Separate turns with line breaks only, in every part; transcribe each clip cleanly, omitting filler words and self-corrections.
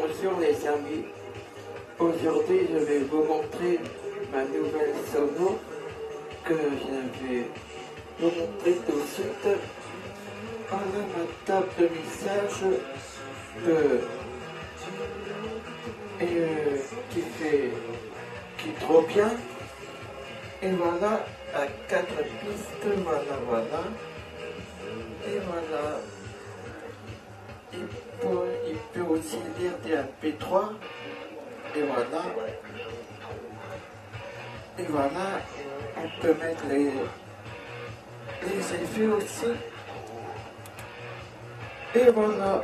Bonjour les amis, aujourd'hui je vais vous montrer ma nouvelle sono que je vais vous montrer tout de suite. Voilà ma table de mixage qui est trop bien. Et voilà à 4 pistes, voilà. Et voilà. Il peut aussi lire des MP3. Et voilà. Et voilà, on peut mettre les effets aussi. Et voilà.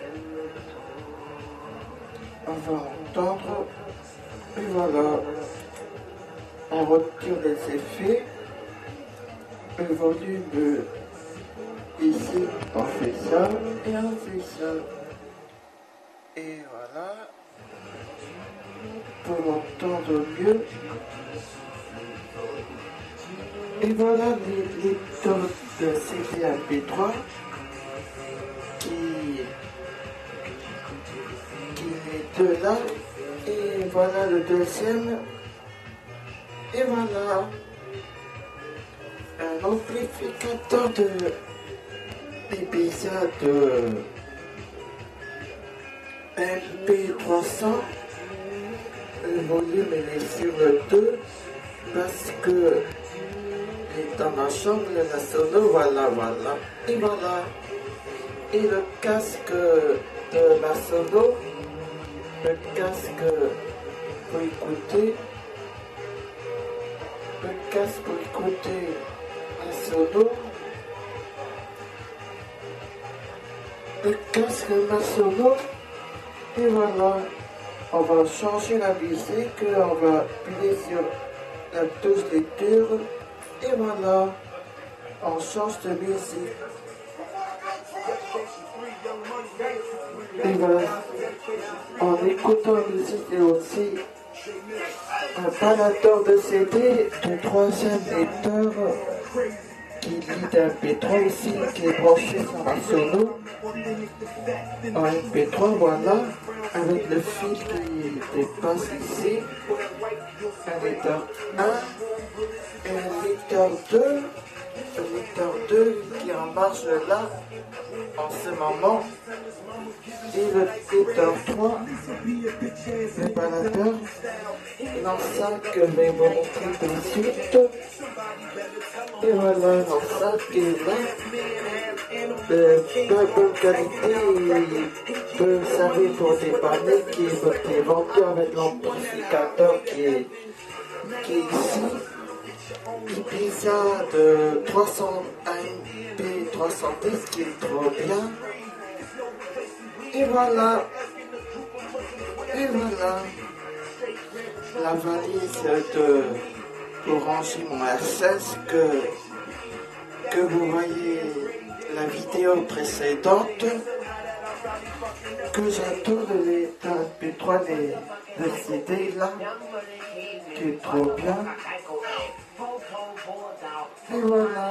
On va entendre. Et voilà. On retire les effets. Le volume ici, on fait ça et on fait ça. Et voilà. Pour entendre mieux. Et voilà les lecteurs de CD MP3 qui est de là. Et voilà le deuxième. Et voilà un amplificateur d'épisode MP300. Le volume est sur le 2 parce que dans ma chambre, la sono, voilà. Et voilà. Et le casque de ma sono, le casque pour écouter. Le casque pour écouter la sono. Le casque de ma sono. Et voilà. On va changer la musique. On va appuyer sur la touche lecture. Et voilà. On change de musique. Et voilà. En écoutant la musique et aussi un baladeur de CD de troisième lecteur qui lit d'un MP3 aussi, qui est branché sur ma sono en MP3, voilà, avec le fil qui dépasse ici, un lecteur 1 et un lecteur 2, qui est en marche là en ce moment, et le lecteur 3, le baladeur, l'enceinte que je vais vous montrer tout de suite. Et voilà l'enceinte qui est là, de pas bonne qualité, peut servir pour dépanner, qui est vendu avec l'amplificateur qui est ici. Ibiza de 300 AMP 310 qui est trop bien. Et voilà. La valise pour ranger mon RSS que vous voyez la vidéo précédente, que j'adore les MP3 de CD là, qui est trop bien. Et voilà.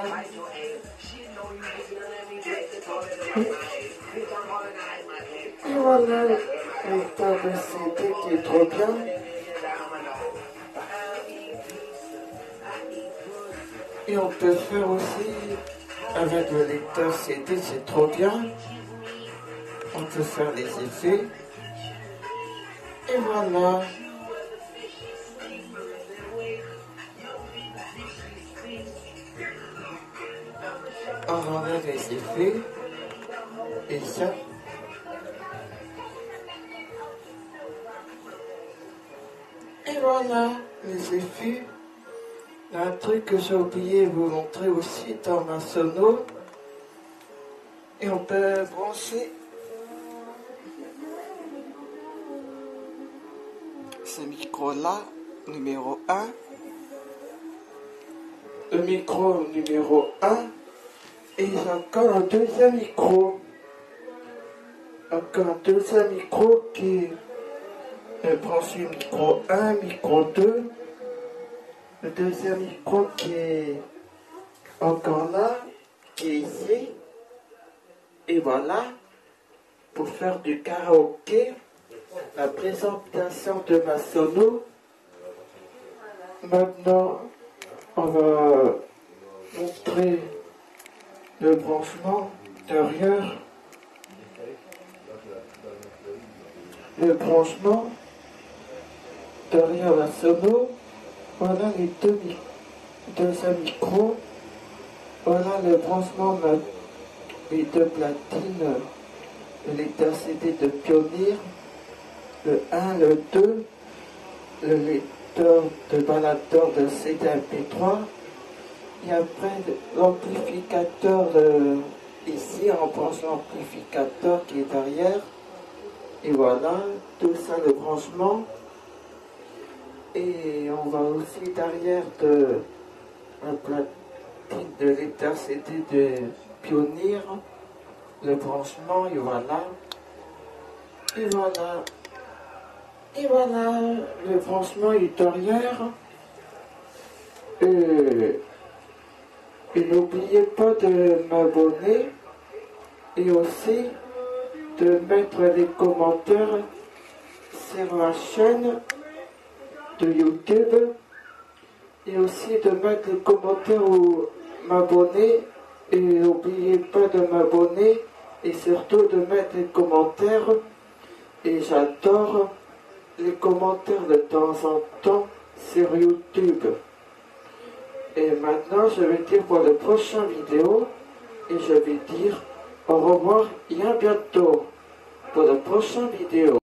Et voilà le lecteur de CD qui est trop bien. Et on peut faire aussi avec le lecteur CD, c'est trop bien. On peut faire des effets. Et voilà. On enlève les effets. Et ça. Et voilà les effets. Il y a un truc que j'ai oublié de vous montrer aussi dans ma sono. Et on peut brancher ce micro-là, numéro 1. Le micro numéro 1. Et j'ai encore un deuxième micro. Qui est branché micro 1, micro 2. Le deuxième micro qui est encore là, qui est ici. Et voilà, pour faire du karaoké. la présentation de ma sono. Maintenant, on va montrer le branchement derrière. Le branchement derrière la sono. Voilà les deux micros. Voilà le branchement, les deux platines, le lecteur CD de Pioneer, le 1, le 2, le lecteur de baladeur de CD MP3, et après l'amplificateur ici, on branche l'amplificateur qui est derrière, et voilà, tout ça le branchement. Et on va aussi derrière de la platine de lecteur CD de Pioneer, le branchement, et voilà. Et voilà. Et voilà, le branchement est derrière. Et n'oubliez pas de m'abonner et aussi de mettre les commentaires sur la chaîne de YouTube et aussi de mettre les commentaires ou m'abonner et n'oubliez pas de m'abonner et surtout de mettre les commentaires et j'adore les commentaires de temps en temps sur YouTube. Et maintenant je vais dire pour la prochaine vidéo et je vais dire au revoir et à bientôt pour la prochaine vidéo.